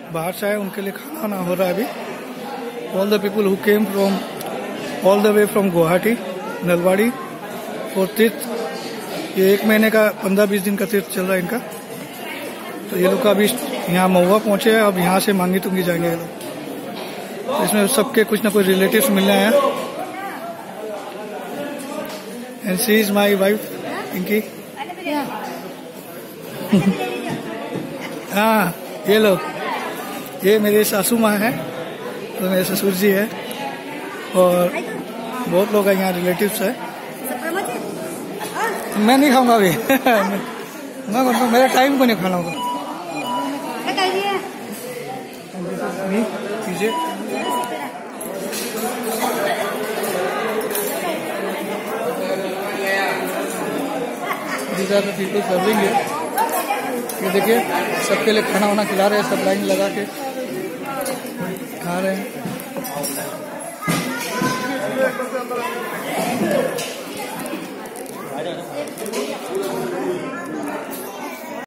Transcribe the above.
बाहर से आए, उनके लिए खाना वाना हो रहा है अभी। All the people who came from all the way from Guwahati, Nalbari for तीर्थ। ये 1 महीने का 15-20 दिन का तीर्थ चल रहा है इनका। तो ये लोग का अभी यहाँ महुआ पहुंचे हैं, अब यहाँ से मांगी तुंगी जाएंगे ये लोग। तो इसमें सबके कुछ ना कुछ रिलेटिव्स मिलने आए हैं। And she is my wife इनकी। हाँ, ये लोग, ये मेरे सासू माँ है, तो मेरे ससुर जी है, और बहुत लोग हैं यहाँ, रिलेटिव्स है। मैं नहीं खाऊंगा अभी। मैं मेरा टाइम को नहीं खाना होगा। कीजिए। पीपल सर्विंग है। ये देखिए, सबके लिए खाना वाना खिला रहे हैं, सब लाइन लगा के खा रहे हैं।